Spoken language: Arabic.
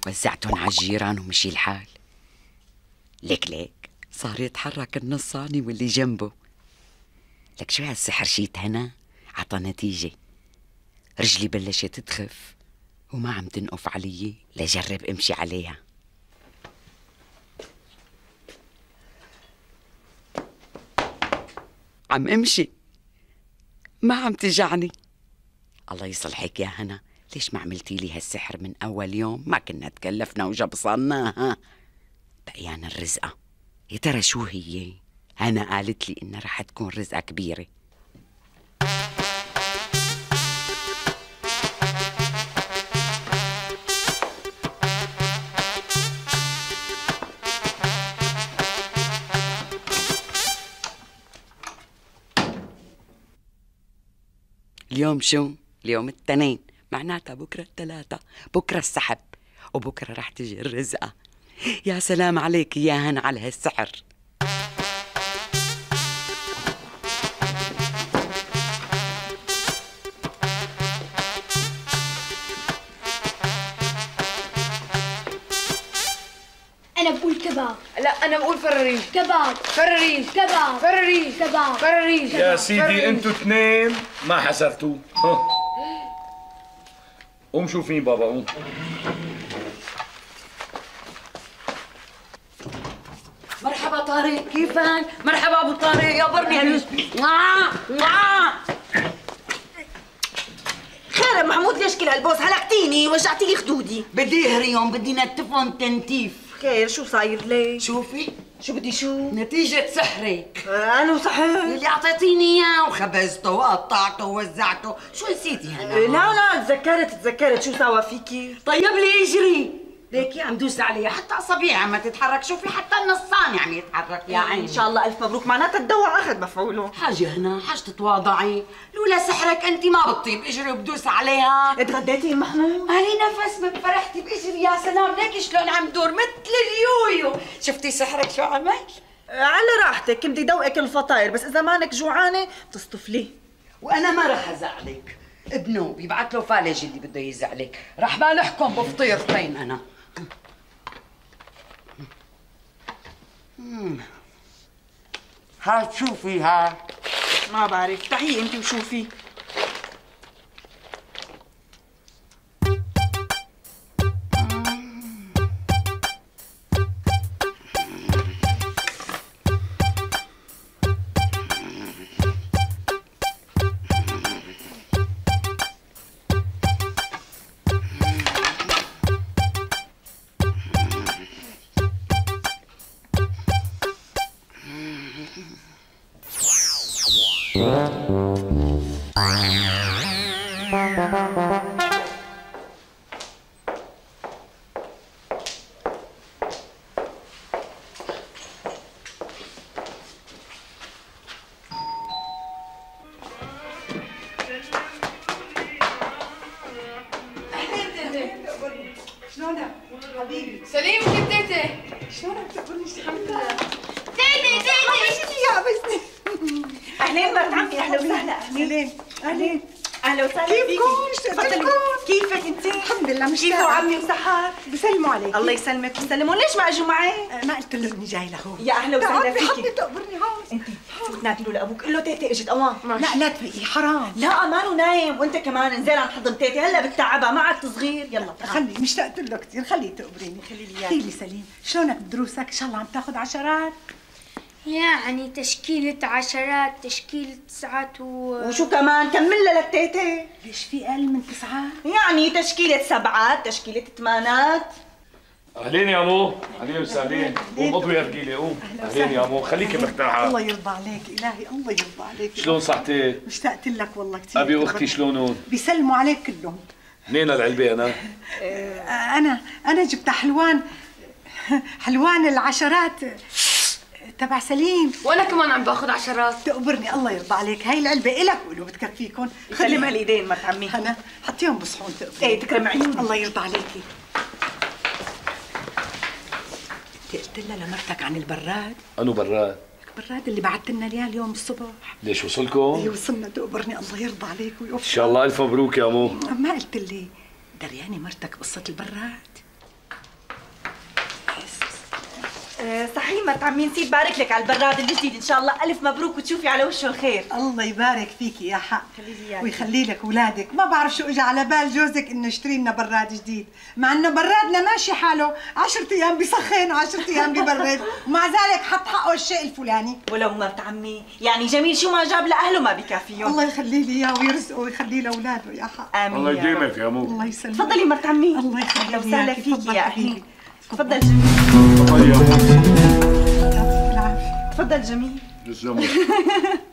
وزعتهم على الجيران ومشي الحال. ليك صار يتحرك النصاني واللي جنبه. لك شو هالسحر شيت هنا عطى نتيجة. رجلي بلشت تخف وما عم تنقف علي لجرب امشي عليها. عم امشي ما عم تجعني. الله يصلحك يا هنا، ليش ما عملتي لي هالسحر من اول يوم؟ ما كنا تكلفنا وجبصناها. بقيان الرزقة يا ترى شو هي؟ هنا قالت لي انها رح تكون رزقة كبيرة. اليوم شو؟ اليوم التنين، معناتها بكرة الثلاثة، بكرة السحب، وبكرة رح تجي الرزقة. يا سلام عليك يا هنا على هالسحر. أنا بقول كباب. لا أنا بقول فراريش. كباب. فراريش. كباب. فراريش. كباب. فراريش. يا سيدي انتوا اثنين ما حسرتوا. قوم شوفيني بابا قوم. مرحبا طارق، كيفك؟ مرحبا ابو طارق، يا برني خير يا محمود، ليش كل هالبوس؟ هلكتيني، وجعتي لي خدودي. بدي اهريهم، بدي نتفهم تنتيف. خير شو صاير ليه؟ شوفي شو بدي شو؟ نتيجة سحرك. أنا سحر؟ اللي أعطيتيني إياه وخبزته وقطعته ووزعته، شو نسيتي هنا؟ لا تذكرت شو سوا فيكي؟ طيب لي اجري، ليكي عم دوس عليها حتى أصابيعها عم تتحرك، شوفي حتى النصاني عم يتحرك يا عيني. إن شاء الله ألف مبروك، معناتها الدواء أخذ مفعوله. حاجة هنا، حاجة تتواضعي، لولا سحرك أنت ما بتطيب، اجري وبدوس عليها. اتغديتي يا محمود؟ مالي نفس من فرحتي باجري، يا سلام ليكي شلون عم دور مثل اليويو. شفتي سحرك شو عمل؟ على راحتك، بدي دوقك الفطاير، بس إذا مانك جوعانة تصطفلي. وأنا ما رح أزعلك، ابنه بيبعت له فالج اللي بده يزعلك، رح بالحكم بفطيرتين أنا. هاي شوفي هاي. ما بعرف، تعي انت وشوفي. شلونك؟ حبيبي سليم كيف تيتي؟ شلونك تقولي الحمد لله. تيتي يا عبسني. اهلين مرت عمي، اهلا وسهلا. اهلين اهلا وسهلا فيكم. تفضلوا. كيفك انت؟ الحمد لله مشتاقة. كيفه عمي وسحر؟ بسلموا عليك. الله يسلمك ويسلموا. ليش ما اجوا معي؟ ما قلت له اني جاي لهون. يا اهلا وسهلا فيكي. حبي تقبرني هون. انت فوت نادلوا لابوك، قل له تيتي اجت اوان. لا تفيقي حرام. لا مانو نايم، وانت كمان انزل عن حضن تيتي، هلا بتتعبها ما عاد صغير. يلا خلي مشتقت له كثير، خليه تقبريني. خلي لي اياه. احكي لي سليم، شلونك بدروسك؟ ان شاء الله عم تاخذ عشرات؟ يعني تشكيلة عشرات، تشكيلة تسعات وشو كمان؟ كمل لك تيتي. ليش في اقل من تسعات؟ يعني تشكيلة سبعات، تشكيلة ثمانات. اهلين يا مو، اهلين وسهلين. قوم اضوي يا رجيله قوم. اهلين يا مو، خليكي مرتاحة. الله يرضى عليك إلهي، الله يرضى عليك. شلون صحتك؟ مشتقت لك والله كثير. أبي وأختي شلونهم؟ بيسلموا عليك كلهم. منين العلبة أنا؟ أنا جبت حلوان العشرات تبع سليم. وانا كمان عم باخذ عشرات. تقبرني الله يرضى عليك، هاي العلبة إلك ولو بتكفيكم. خليهم هالإيدين مرت عمي. هنا حطيهم بصحون تقبرني. ايه تكرم عيوني. الله يرضى عليكي. انت قلت لها لمرتك عن البراد؟ أنو براد؟ البراد اللي بعثت لنا اياه اليوم الصبح. ليش وصلكم؟ ايه وصلنا. تقبرني الله يرضى عليك ويوفقك. إن شاء الله ألف مبروك يا مو. ما قلت لي درياني مرتك قصة البراد؟ صحيح مرت عمي نسيت بارك لك على البراد الجديد، ان شاء الله الف مبروك وتشوفي على وشه الخير. الله يبارك فيكي يا حق خليلي ويخلي لك اولادك. ما بعرف شو اجى على بال جوزك انه اشتري لنا براد جديد، مع انه برادنا ماشي حاله 10 ايام بيسخن و10 ايام بيبرد، ومع ذلك حط حقه الشيء الفلاني. ولو مرت عمي يعني جميل شو ما جاب لاهله ما بكافيهم. الله يخلي لي اياه ويرزقه ويخلي لاولاده يا حق. امين. الله يديمك يا مو. الله يسلمك. تفضلي مرت عمي. الله يخليك. اهلا وسهلا فيكي تفضل يا حبيبي. اهلي. تفضل جميل. تفضل يا مو. يعطيك العافيه. تفضل جميل. تسلموا.